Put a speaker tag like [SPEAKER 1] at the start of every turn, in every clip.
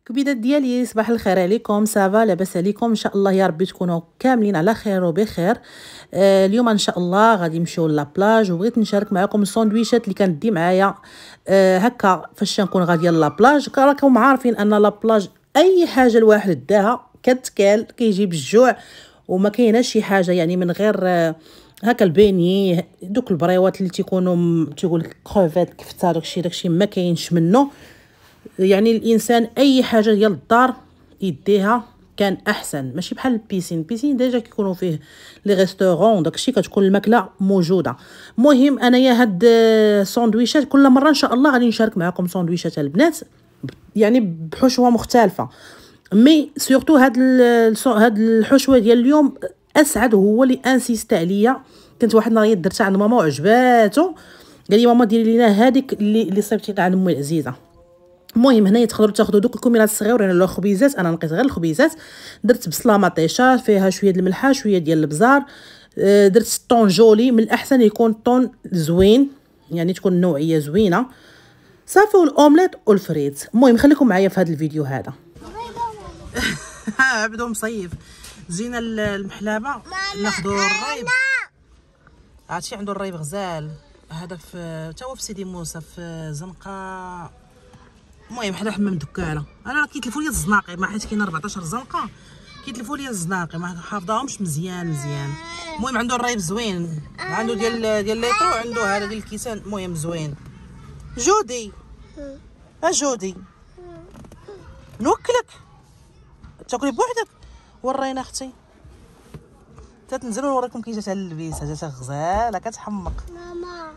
[SPEAKER 1] كبيدات ديالي صباح الخير عليكم. صافا لاباس عليكم؟ ان شاء الله يا ربي تكونوا كاملين على خير وبخير. اليوم ان شاء الله غادي نمشيو لابلاج، وبغيت نشارك معكم الساندويشات اللي كانت دي معايا هكا فاش نكون غاديه لابلاج. راكم عارفين ان لابلاج اي حاجه الواحد داها كتكال كيجيب الجوع، وما كايناش شي حاجه يعني من غير هكا البيني دوك البريوات اللي تيكونوا تيقول لك كروفيت كفته داكشي ما كاينش منه. يعني الانسان اي حاجه ديال الدار يديها كان احسن، ماشي بحال البيسين ديجا كيكونوا فيه لي ريستورون داكشي كتكون الماكله موجوده. المهم انايا هاد الساندويشات كل مره ان شاء الله غادي نشارك معكم ساندويشات البنات يعني بحشوه مختلفه، مي سورتو هاد الحشوه ديال اليوم اسعد هو اللي انسيست عليا. كنت واحد النهار درتها عند ماما وعجباتو، قال لي ماما ديري لينا هذيك اللي صيبتينا عند امي العزيزه. المهم هنايا تقدروا تاخذوا دوك الكميرات الصغيورين ولا الخبيزات، انا نقيت غير الخبيزات. درت بصله مطيشه فيها شويه د الملحه شويه ديال البزار، درت طون جولي، من الاحسن يكون طون زوين يعني تكون نوعيه زوينه صافي، والاومليت والفريت. المهم خليكم معايا في هذا الفيديو هذا. عبدو مصيف جينا المحلابه ناخذوا الريب، عرفتي عنده الريب غزال هذا في تا هو في سيدي موسى في زنقه. المهم حدا حمام دكاله، انا كيتلفوا لي الزناقي ما حيت كاين 14 زنقه كيتلفوا لي الزناقي ما حافظاهمش مزيان. المهم عنده الريب زوين، عنده ديال ليطرو، عنده هذا ديال الكيسان. المهم زوين. جودي جودي نوكلك تاكلي بوحدك. ورينا اختي تنزلوا نوريكم كي جات اللبيسه، جات غزاله كتحمق. ماما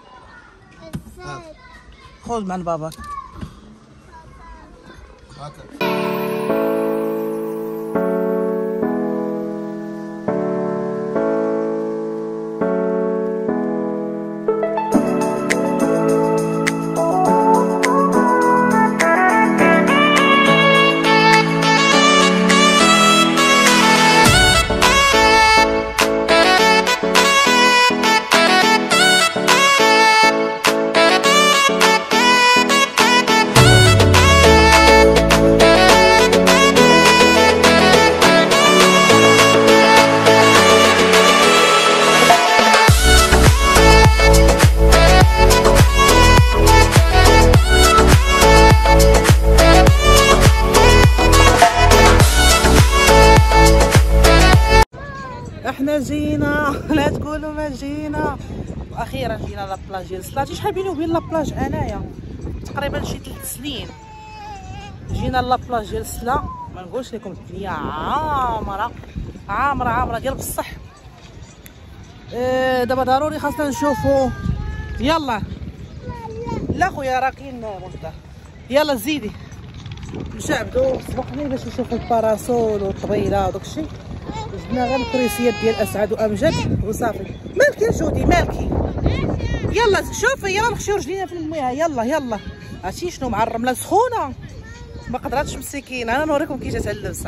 [SPEAKER 1] خذ مع باباك. احنا جينا لا تقولوا ما جينا، واخيرا جينا لابلاج ديال سلاتي. شحال بيني وبين لابلاج انايا تقريبا شي 3 سنين. جينا لابلاج ديال سلا، ما نقولش لكم الدنيا عامره ديال بصح. دابا ضروري خاصنا نشوفوا. يلا لا خويا راه كاين مجده. يلا زيدي نشعبدو سبقني باش نشوفوا الباراسول والطبيله وداكشي. جبنا غير الكريسيات ديال اسعد وامجد وصافي. مالكي يا جودي مالكي؟ يلا شوفي يلا نخشيو رجلينا في المياه. يلا عرفتي شنو مع الرمله سخونه ما قدراتش مسكينه. انا نوريكم كي جات اللبسه.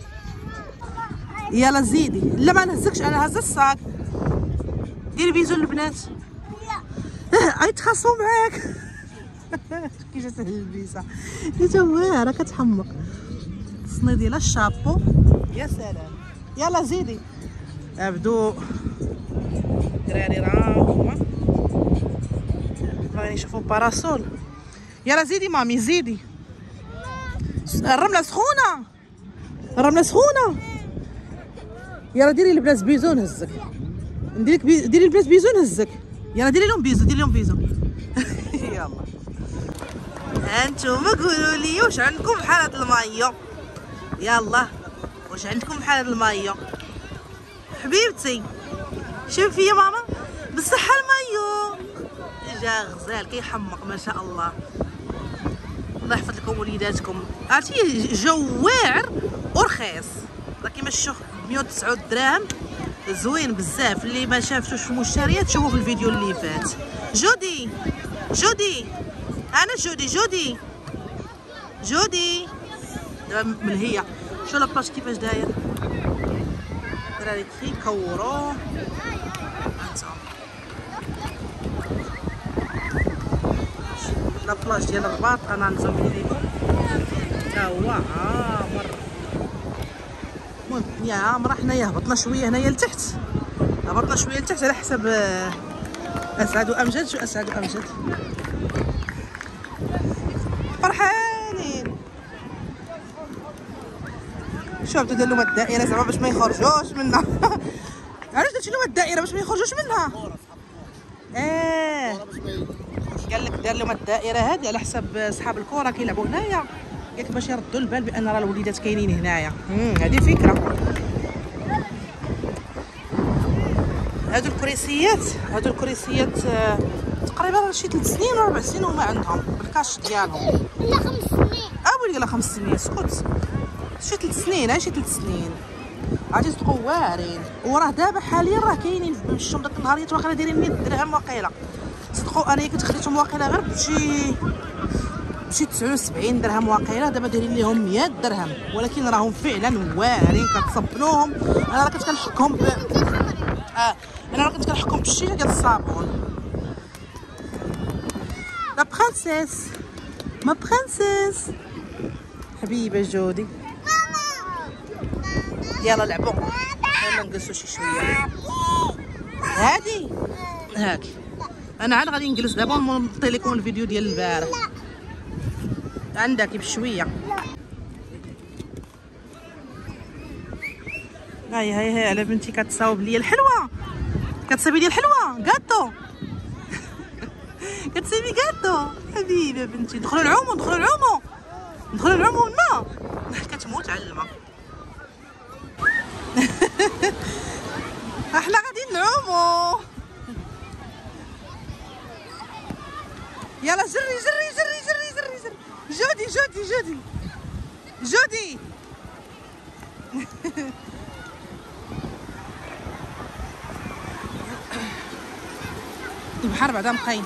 [SPEAKER 1] يلا زيدي. لا ما نهزكش، انا هز الصاك. ديري بيزو للبنات. لا يتخاصموا معاك. كي جات اللبسه حتى واعره كتحمق. الصني ديال الشابو يا سلام. يلا زيدي. عبدو دراري راه غادي نشوفوا باراسول. يلا زيدي مامي زيدي. الرمله سخونه. يلا ديري البنات بيزو نهزك. ديري البنات بيزو نهزك. يلا ديري لهم بيزو. يلا انتوما قولوا لي واش عندكم بحال هاد المايو. يلا واش عندكم بحال هاد المايو حبيبتي؟ شوفي يا ماما بالصحه المايو جا غزال كيحمق ما شاء الله. الله يحفظ لكم وليداتكم. عرفتي جو واعر ورخيص، راه كيما شفتوا 109 دراهم زوين بزاف. اللي ما شافتوش في المشتريات شوفوا في الفيديو اللي فات. جودي انا جودي دابا ملهيه. شو لابلاج كيفاش داير دراري كيكورو. لابلاج ديال الرباط انا نزوم لكم تا هو عامر. المهم الدنيا عامره. حنايا هبطنا شويه هنايا لتحت، هبطنا شويه لتحت على حسب اسعد وامجد. شو اسعد وامجد فرحانين. شوف بدو لهم الدائره زعما باش ما يخرجوش منها. علاش درتي لهم الدائره؟ باش ما يخرجوش منها. قال لك دار لهم الدائره هذه على حساب صحاب الكره كيلعبوا هنايا، قالك باش يردوا البال بان راه الوليدات كاينين هنايا. هذه فكره. هادو الكريسيات تقريبا شي 3 سنين ولا 4 سنين هما عندهم بالكاش ديالهم.
[SPEAKER 2] لا 5 سنين.
[SPEAKER 1] ولي قال 5 سنين اسكت. شي 3 سنين، شي 3 سنين عادي صدقوا واعرين. وراه دابا حاليا راه كاينين في بمشهم داك النهاريات واقيلا دايرين 100 درهم واقيلا. صدقوا انا كنت خديتهم واقيلا غير بشي 79 درهم واقيلا. دابا دايرين ليهم 100 درهم، ولكن راهم فعلا واعرين. كتصبنوهم. انا راه كنت كنحكهم انا راه كنت كنحكم بالشيشه ديال الصابون. لا برانسيس، ما برانسيس حبيبه جودي. يلا لعبوا. يلا نجلسوا شي شويه. هادي هاك انا عاد غادي نجلس دابا ونطي لكم الفيديو ديال البارح. عندك بشويه. هاي على بنتي كتصاوب لي الحلوه، كتصاوبي لي الحلوه كاطو. كتصاوبي كاطو حبيبه بنتي. ندخلوا نعوموا الماء. كتموت على الماء. احنا غاديين نعوموا. يلا جري. جودي البحر بعدا نقي.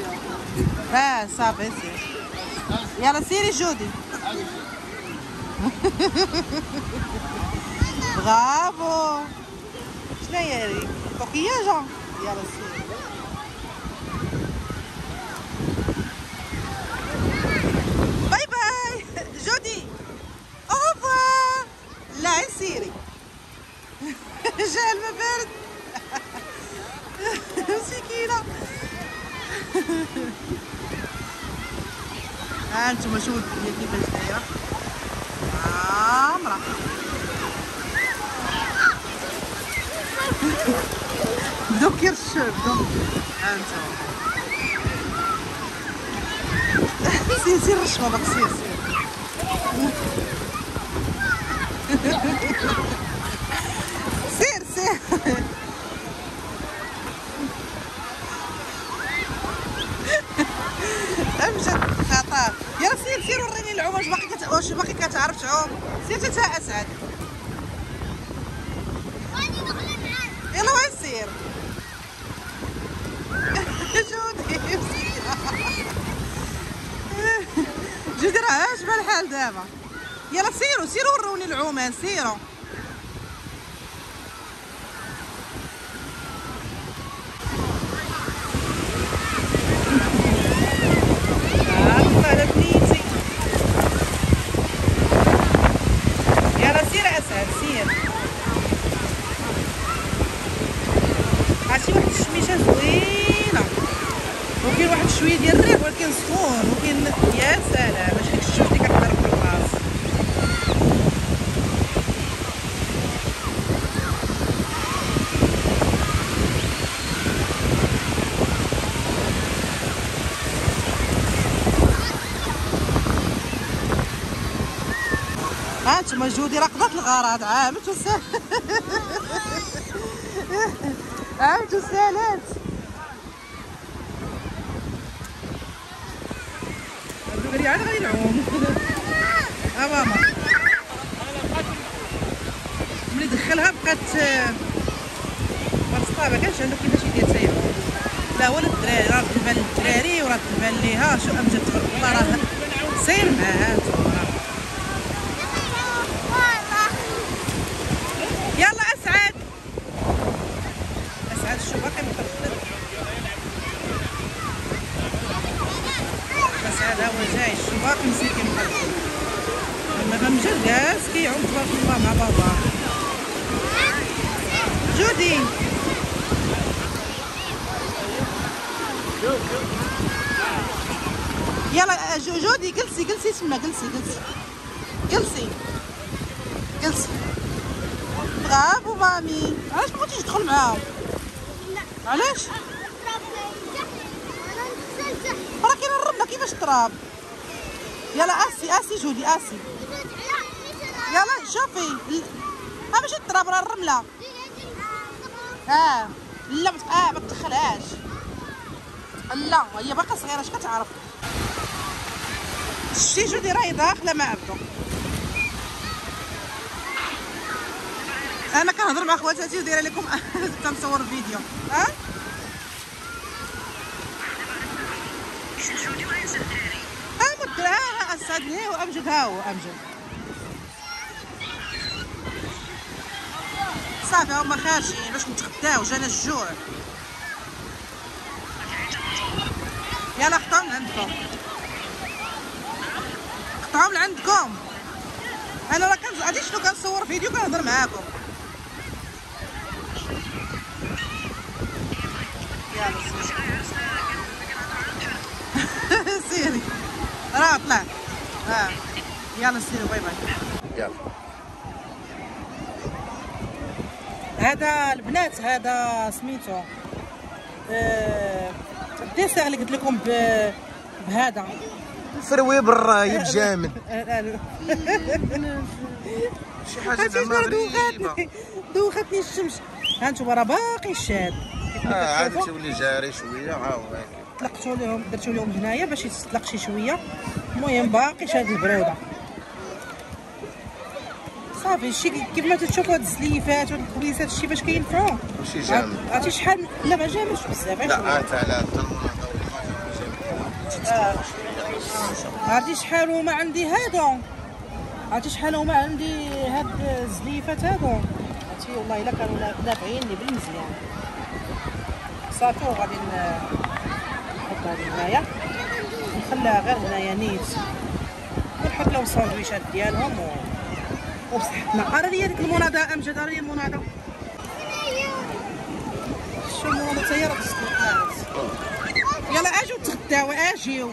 [SPEAKER 1] صافي سير. يلا سيري جودي. برافو. شناهي هذه؟ كوكياجه. يلا سيري. باي باي جودي. اوفا. لا سيري. جا الماء بارد. مسكينه. انتم شوفوا الدنيا كيفاش دايره عامره. بداو كيرشوا بداو. انتم سير رش باباك. سير امجد خطر. يلا سير وريني العوم. واش باقي كتعرف تعوم؟ سير تا اسعد. يلا وين سير. جودي راه عاجبها الحال دابا. يلا سيروا وروني العومان. سيروا. على بنيتي. يلا سير اسعد سير. عرفتي واحد الشميشه زوينه وكاين واحد شويه ديال الريح ولكن سخون وكاين. يا سلام ماشي ديك الشوف اللي كتضرب في الراس. هانتوما جودي راه قضات الغرض. عامت وسالات. الدغري عاد غادي نعوم. ماما ملي دخلها بقات ما كانش عنده كيفاش يدير حتى يعوم. لا ولا الدراري. راه تبان للدراري وراه تبان ليها. شو امجد تبارك الله راه سير معاها. يلا اسعد. شو باقي مخلد. اسعد هو جاي. شو باقي مسكين مخلد. امجد جالس كيعوم تبارك الله مع بابا. جودي يلا جودي جلسي تما، جلسي برافو مامي. علاش ما بغيتيش تدخل معاهم؟ علاش؟ راه كاين الرمله كيفاش تراب. يلا اسي جودي اسي. يلا شوفي ماشي التراب راه الرمله. لا ما تدخلهاش. لا هي باقا صغيره اش كتعرف. شتي جودي راهي داخله مع عبدو. انا كنهضر مع خواتاتي ودايره لكم كنصور فيديو. اسعدني وامجد. ها هو امجد صافي هما خارجين باش نتغداو، جانا الجوع. يلا خطاهم لعندكم. انا راه غادي شنو كنصور فيديو كنهضر معاكم. يلا سيري راه طلع. يلا سيري باي باي.
[SPEAKER 2] يلا
[SPEAKER 1] هذا البنات، هذا سميتو الديسير اللي قلت لكم بهذا
[SPEAKER 2] فروي بالرايب جامد. شي حاجه زعما غريبه.
[SPEAKER 1] دوختني الشمس. ها انتوما راه باقي شاد.
[SPEAKER 2] عاد تولي جاري شويه. ها هو
[SPEAKER 1] طلقتو لهم، درتو لهم هنايا باش يتطلق شي شويه. المهم باقي شاد البروده صافي. شي كيف ما تشوفوا هاد الزليفات وهاد الكبيسات شي باش كينفعوا.
[SPEAKER 2] شي جامد.
[SPEAKER 1] عرفتي شحال؟ لا ما جامدش بزاف.
[SPEAKER 2] لا عاد على
[SPEAKER 1] عرفتي شحال هما عندي هادو؟ عرفتي شحال هما عندي هاد الزليفات هادو؟ عرفتي والله الا كانوا نافعيني بالمزيان. صافي وغادي نحط هادي هنايا، نخليها غير هنايا نيت، ونحط لهم الساندويشات ديالهم وبصحتنا. ارا ليا ديك المناضه امجد، ارا ليا المناضه. شو المناضه حتى هي راه تسلقات. يلا اجيو تغداو اجيو.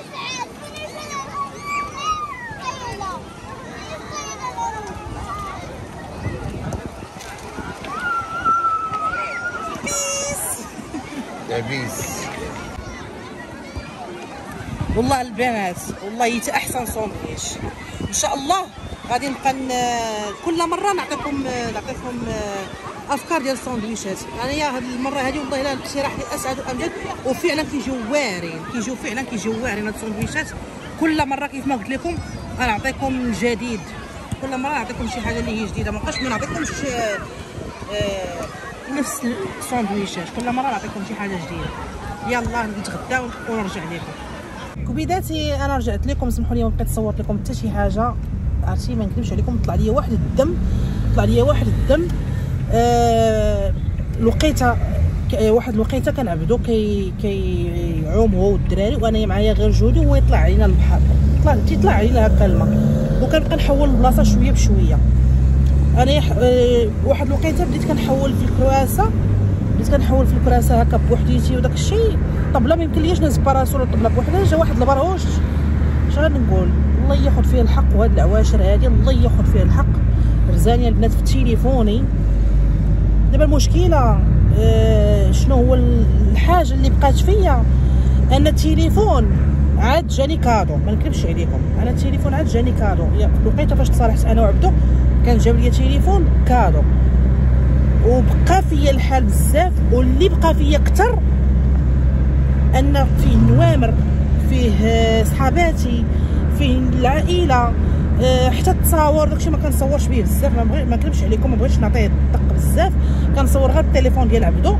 [SPEAKER 2] لابيس
[SPEAKER 1] والله البنات والله حتى احسن ساندويتش ان شاء الله. غادي نبقى كل مره نعطيكم افكار ديال الساندويشات. انايا هاد المره هادي والله الا لبستي راح اسعد وامجد، وفعلا كيجيو واعرين هاد الساندويشات. كل مره كيف ما قلت لكم انا نعطيكم الجديد، كل مره نعطيكم شي حاجه اللي هي جديده، ما بقاش ما نعطيكمش نفس الساندويشات، كل مره نعطيكم شي حاجه جديده. يلا نتغداو ونرجع لكم. كبيداتي انا رجعت لكم، سمحوا لي ما بقيت صورت لكم حتى شي حاجه. عرفتي ما نكذبش عليكم، طلع لي واحد الدم. لقيته واحد الوقيته كنعبدو كيعوم هو والدراري، وانا معايا غير جودي، وهو يطلع علينا البحر، تيطلع علينا هكا الماء، وكنبقى نحول البلاصه شويه بشويه. انا واحد الوقيته بديت كنحول في الكراسه هكا بوحديتي وداك الشيء. طبله ما يمكنليش نهز باراسول الطبله بوحدها، جا واحد البرهوش. اش غادي نقول؟ الله ياخذ فيه الحق، وهاد العواشر هادي الله ياخذ فيه الحق. رزاني البنات في تليفوني. دابا المشكله شنو هو الحاجه اللي بقات فيا؟ ان التليفون عاد جاني كادو، ما نكذبش عليكم، انا التليفون عاد جاني كادو. لقيته فاش تصالحت انا وعبدو كان جاب لي تليفون كادو، وبقى فيا الحال بزاف. واللي بقى فيا اكثر ان فيه نوامر، فيه صحاباتي، فيه العائله، حتى التصاور داكشي ما كنصورش به بزاف، ما نكذبش عليكم، ما بغيتش نعطيه الدق بزاف، كنصور غير التليفون ديال عبدو.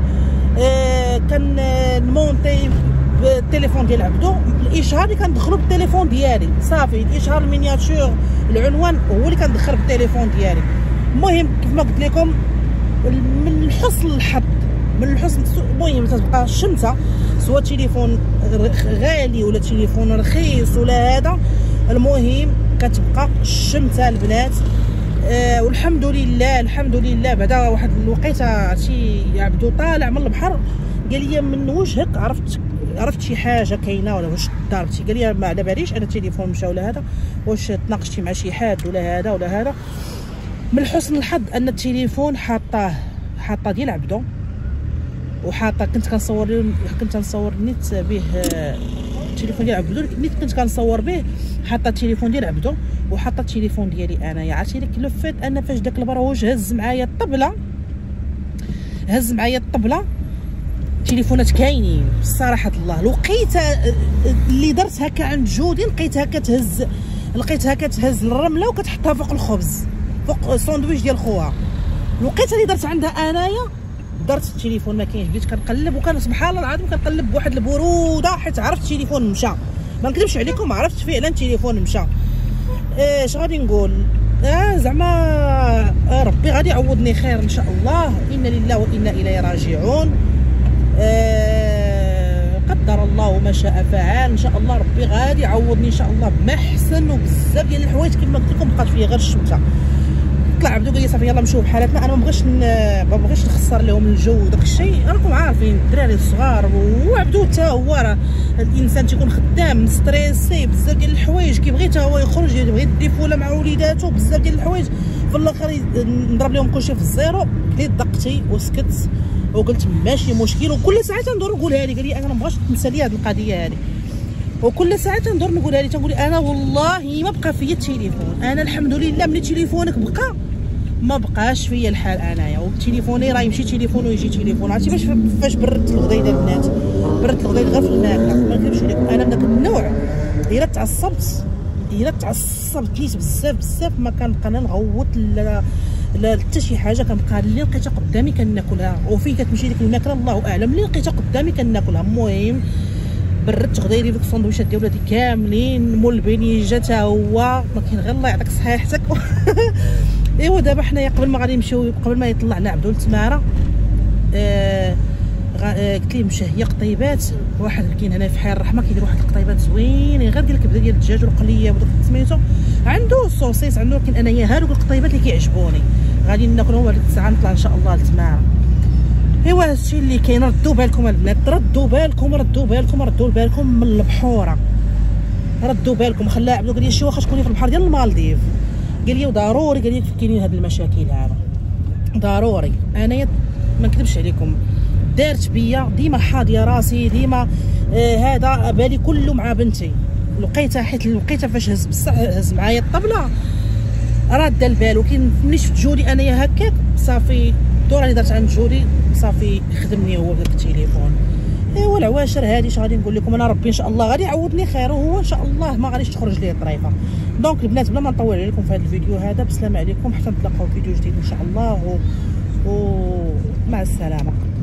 [SPEAKER 1] كنمونتي بالتليفون ديال عبدو، الاشهار اللي كندخلو بالتليفون ديالي صافي، الاشهار المينياتور العنوان هو اللي كندخل بالتليفون ديالي. المهم كيف ما قلت لكم من حسن الحظ، المهم تبقى الشمسه، سواء تليفون غالي ولا تليفون رخيص ولا هذا، المهم كتبقى الشمته البنات. والحمد لله الحمد لله. بعدا واحد الوقيته عرفتي عبدو طالع من البحر قال لي من وجهك عرفت شي حاجه كاينه ولا واش ضربتي. قال لي ما على باليش انا التليفون مشى ولا هذا، واش تناقشتي مع شي حد ولا هذا ولا هذا. من حسن الحظ ان التليفون حاطه ديال عبدو، وحاطه كنت كنصور نيت به التليفون ديال عبدو، نيت كنت كنصور به حاطه التليفون ديال عبدو وحاطه التليفون ديالي انايا. عرفتي لك لو فيت ان فاش داك البروج هز معايا الطبله تليفونات كاينين بصراحه الله. الوقيته اللي درت هكا عند جودي لقيتها كتهز الرمله وكتحطها فوق الخبز، فوق الساندويتش ديال خوها. الوقيته اللي درت عندها انايا درت التليفون ما كاينش، بديت كنقلب وكان سبحان الله العظيم كنقلب بواحد البروده حيت عرفت التليفون مشى. ما نكذبش عليكم عرفت فعلا التليفون مشى. اش غادي نقول؟ زعما ربي غادي يعوضني خير ان شاء الله. انا لله وانا اليه راجعون. قدر الله ما شاء فعل. ان شاء الله ربي غادي يعوضني ان شاء الله بمحسن وبزاف ديال الحوايج. كما قلت لكم بقات فيا غير الشمته. طلع عبدو قال لي صافي يلاه نمشيو بحالاتنا. انا ما بغيتش نخسر لهم الجو وداك الشيء. راكم عارفين الدراري الصغار، وعبدو حتى هو راه الانسان تيكون خدام ستريسي بزاف ديال الحوايج، كيبغي حتى هو يخرج، يبغي الديفوله مع وليداتو بزاف ديال الحوايج. في الاخر نضرب لهم كلشي في الزيرو. بديت دقتي وسكت وقلت ماشي مشكل. وكل ساعه تندور نقولها لي، قال لي انا ما بغاش تنسى لي هذه القضيه هذه. وكل ساعه تندور نقولها لي، تنقول انا والله ما بقى فيا التليفون. انا الحمد لله ملي تليفونك بقى ما بقاش فيا الحال انايا. وتليفوني راه يمشي تليفون ويجي تليفون. عرفتي فاش بردت الغديده البنات، بردت الغديده غير في الماكله. ما نكذبش عليكم انا من داك النوع الا تعصبت نيت بزاف ما كنبقى نغوت لا حتى شي حاجه. كنبقى اللي لقيتها قدامي كناكلها، وفين كتمشي ديك الماكله الله اعلم اللي لقيتها قدامي كناكلها. المهم بردت غديري دوك الساندويشات ديال ولادي كاملين، مول البنيجه حتى هو ما كاين غير الله يعطيك صحيحتك. ايوا دابا حنايا قبل ما غادي نمشيو، قبل ما يطلعنا عبدو لتماره، قلت ليه مشى هي قطيبات. واحد كاين هنا في حي الرحمه كيدير واحد القطيبات زوينين غير ديال الكبده ديال الدجاج والقليه وداك سميتو، عنده الصوصيص عنده. لكن انايا هادوك القطيبات اللي كيعجبوني غادي ناكلهم هذيك الساعه نطلع ان شاء الله لتماره. ايوا هادشي اللي كاين. ردوا بالكم البنات، ردوا بالكم من البحوره، ردوا بالكم. خلى عبدو قال لي شي واخا تكوني في البحر ديال المالديف، قال لي ضروري، قال لي كاينين هاد المشاكل هذا ضروري. انايا ما نكذبش عليكم دارت بيا ديما حاضيه راسي ديما. هذا بالي كله مع بنتي. لقيتها حيت لقيتها فاش هز معايا الطبله راد البال. ولكن ملي شفت جودي انايا هكاك صافي الدوره اللي درت عند جودي صافي خدمني هو بداك التليفون. ايوا العواشر هادي اش غادي نقول لكم. انا ربي ان شاء الله غادي يعوضني خير، وهو ان شاء الله ما غاديش تخرج ليه طريفه. دونك البنات بلا ما نطول عليكم في هذا الفيديو هذا، بسلام عليكم حتى نتلاقاو في فيديو جديد ان شاء الله، ومع السلامه.